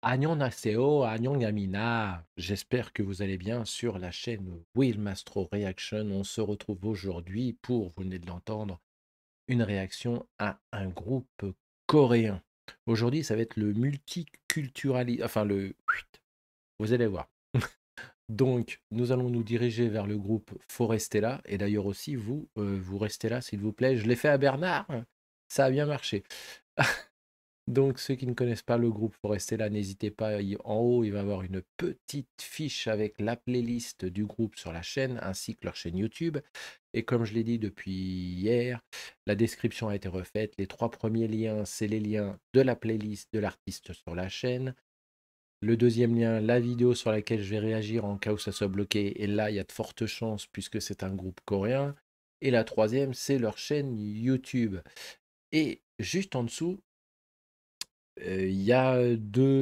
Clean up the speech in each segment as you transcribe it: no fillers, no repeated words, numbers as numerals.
Annyeonghaseyo, annyeonghamina. J'espère que vous allez bien sur la chaîne Will Mastro Reaction. On se retrouve aujourd'hui pour, vous venez de l'entendre, une réaction à un groupe coréen. Aujourd'hui, ça va être le multiculturalisme, enfin vous allez voir. Donc, nous allons nous diriger vers le groupe Forestella. Et d'ailleurs aussi, vous restez là, s'il vous plaît. Je l'ai fait à Bernard, ça a bien marché. Donc, ceux qui ne connaissent pas le groupe Forestella, n'hésitez pas, en haut, il va y avoir une petite fiche avec la playlist du groupe sur la chaîne, ainsi que leur chaîne YouTube. Et comme je l'ai dit depuis hier, la description a été refaite. Les 3 premiers liens, c'est les liens de la playlist de l'artiste sur la chaîne. Le deuxième lien, la vidéo sur laquelle je vais réagir en cas où ça soit bloqué. Et là, il y a de fortes chances puisque c'est un groupe coréen. Et la troisième, c'est leur chaîne YouTube. Et juste en dessous, il y a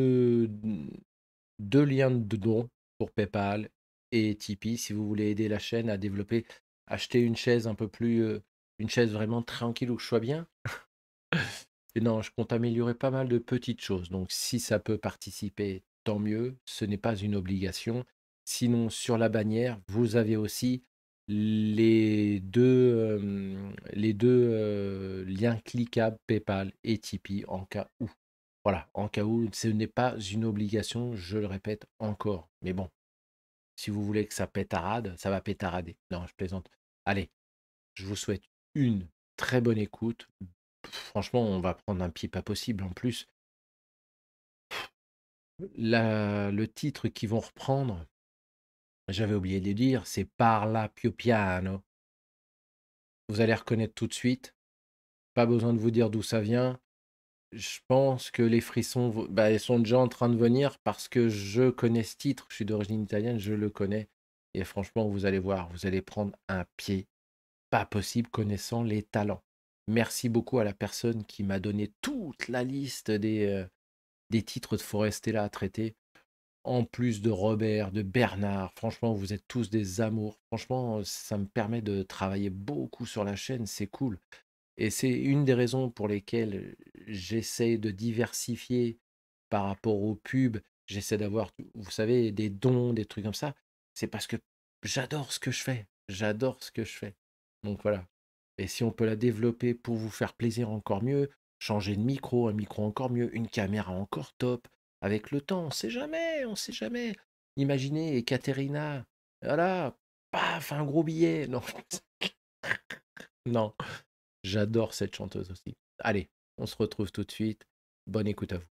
deux liens de dons pour PayPal et Tipeee si vous voulez aider la chaîne à développer. Acheter une chaise un peu plus, une chaise vraiment tranquille où je sois bien. Et non, je compte améliorer pas mal de petites choses. Donc, si ça peut participer, tant mieux. Ce n'est pas une obligation. Sinon, sur la bannière, vous avez aussi les deux liens cliquables PayPal et Tipeee en cas où. Voilà, en cas où ce n'est pas une obligation, je le répète encore. Mais bon, si vous voulez que ça pétarade, ça va pétarader. Non, je plaisante. Allez, je vous souhaite une très bonne écoute. Franchement, on va prendre un pied pas possible en plus. Le titre qu'ils vont reprendre, j'avais oublié de le dire, c'est Parla più piano. Vous allez reconnaître tout de suite. Pas besoin de vous dire d'où ça vient. Je pense que les frissons, ils sont déjà en train de venir parce que je connais ce titre. Je suis d'origine italienne, je le connais. Et franchement, vous allez voir, vous allez prendre un pied pas possible connaissant les talents. Merci beaucoup à la personne qui m'a donné toute la liste des titres de Forestella à traiter. En plus de Robert, de Bernard, franchement, vous êtes tous des amours. Franchement, ça me permet de travailler beaucoup sur la chaîne, c'est cool. Et c'est une des raisons pour lesquelles j'essaie de diversifier par rapport aux pubs. J'essaie d'avoir, vous savez, des dons, des trucs comme ça. C'est parce que j'adore ce que je fais. J'adore ce que je fais. Donc voilà. Et si on peut la développer pour vous faire plaisir encore mieux, changer de micro, un micro encore mieux, une caméra encore top, avec le temps, on sait jamais, on sait jamais. Imaginez Ekaterina, voilà, paf, un gros billet. Non, non. J'adore cette chanteuse aussi. Allez, on se retrouve tout de suite. Bonne écoute à vous.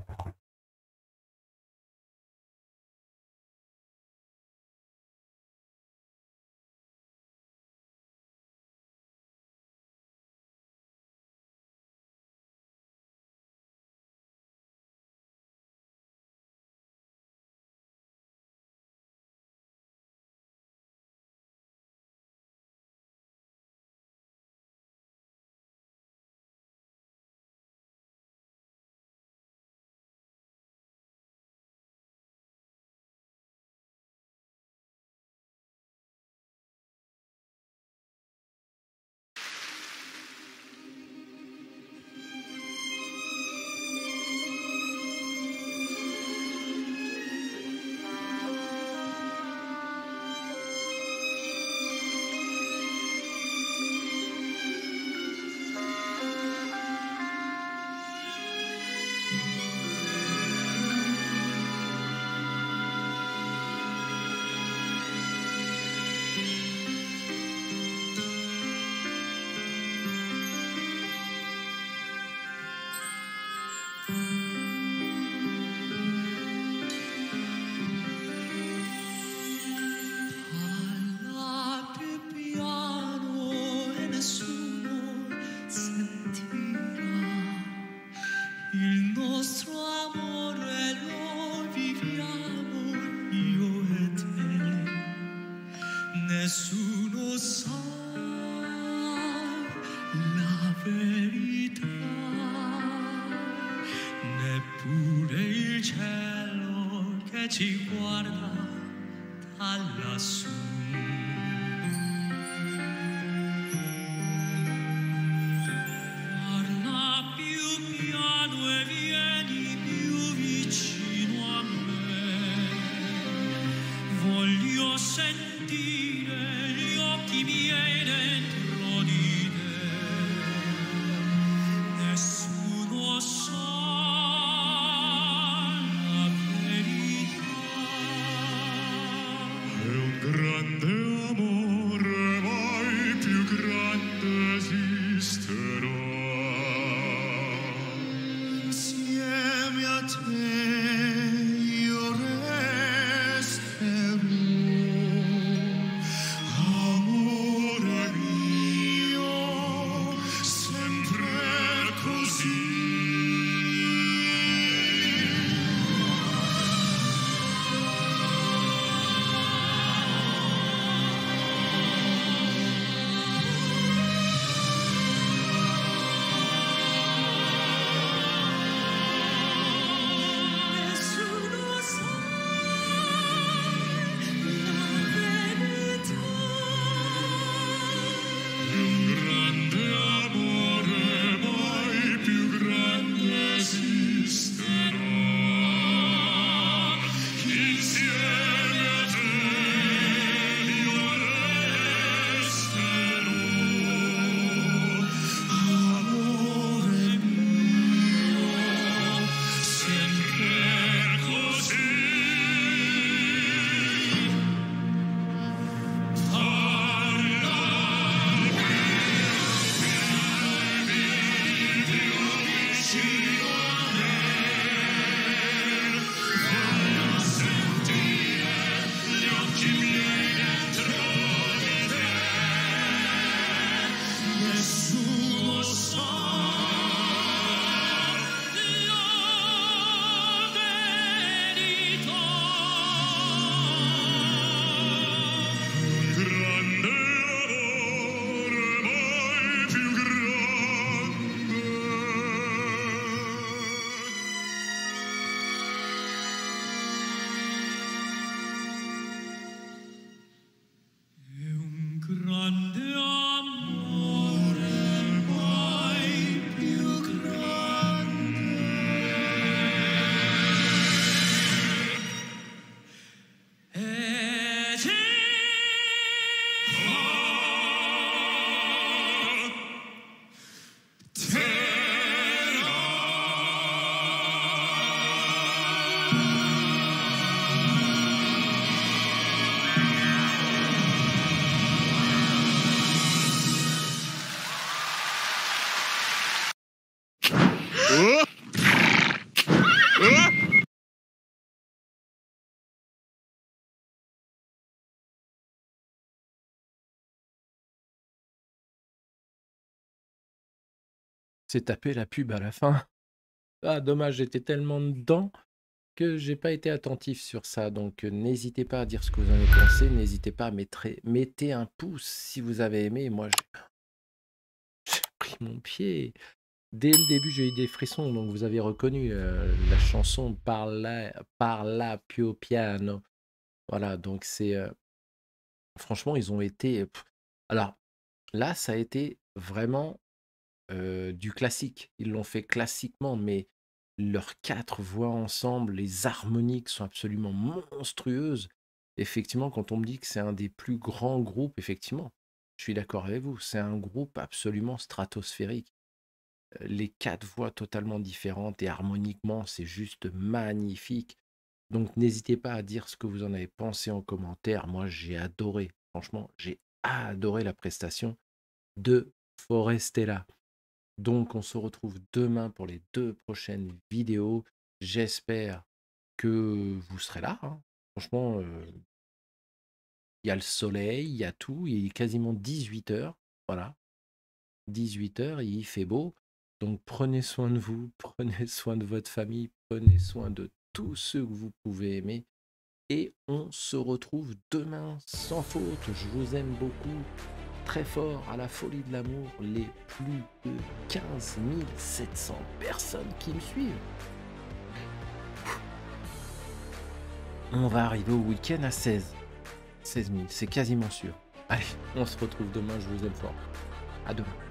Parla più piano e nessuno sentirà. Il nostro amore lo viviamo io e te. Nessuno sa la verità, neppure il cielo che ci guarda da lassù. Parla più piano e vieni più vicino. sentire gli occhi miei dentro di te. Nessuno sa la verità. È un grande amore, mai più grande esisterà. Insieme a te io resterò, amore mio, sempre così. Nessuno sa la verità. Un grande amore, mai più grande esisterà. Insieme a te io resterò, amore mio, sempre così. Nessuno sa la verità. Un grande amore, mai più grande. È un grande amore, mai più grande. C'est tapé la pub à la fin. Ah, dommage, j'étais tellement dedans que j'ai pas été attentif sur ça. Donc, n'hésitez pas à dire ce que vous en avez pensé. N'hésitez pas à mettez un pouce si vous avez aimé. Moi, j'ai pris mon pied. Dès le début, j'ai eu des frissons. Donc, vous avez reconnu la chanson Parla più piano. Voilà, donc c'est... franchement, ils ont été... Alors, là, ça a été vraiment du classique. Ils l'ont fait classiquement, mais leurs 4 voix ensemble, les harmoniques sont absolument monstrueuses. Effectivement, quand on me dit que c'est un des plus grands groupes, effectivement, je suis d'accord avec vous, c'est un groupe absolument stratosphérique. Les 4 voix totalement différentes et harmoniquement, c'est juste magnifique. Donc n'hésitez pas à dire ce que vous en avez pensé en commentaire. Moi, j'ai adoré, franchement, j'ai adoré la prestation de Forestella. Donc, on se retrouve demain pour les 2 prochaines vidéos. J'espère que vous serez là, hein. Franchement, il y a le soleil, il y a tout. Il est quasiment 18h. Voilà, 18h, il fait beau. Donc, prenez soin de vous, prenez soin de votre famille, prenez soin de tous ceux que vous pouvez aimer. Et on se retrouve demain sans faute. Je vous aime beaucoup. Très fort, à la folie de l'amour, les plus de 15 700 personnes qui me suivent. On va arriver au week-end à 16 000, c'est quasiment sûr. Allez, on se retrouve demain, je vous aime fort. À demain.